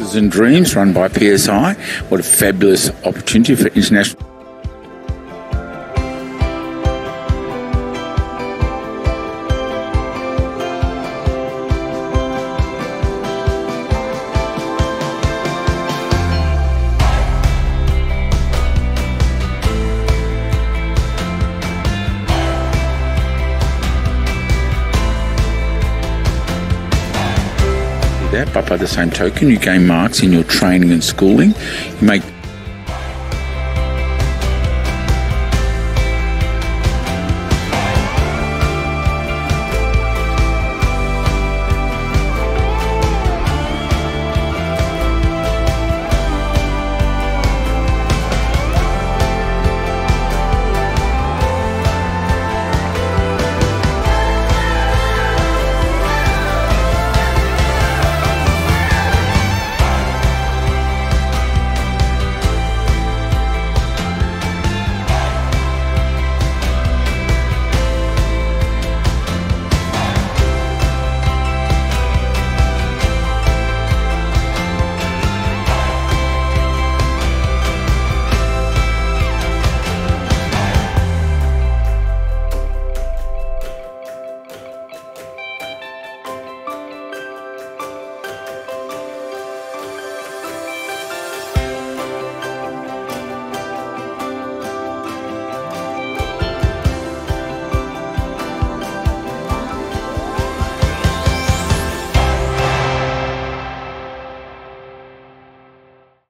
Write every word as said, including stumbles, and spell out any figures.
Horses and Dreams, run by P S I. What a fabulous opportunity for international. That, but by the same token, you gain marks in your training and schooling. You make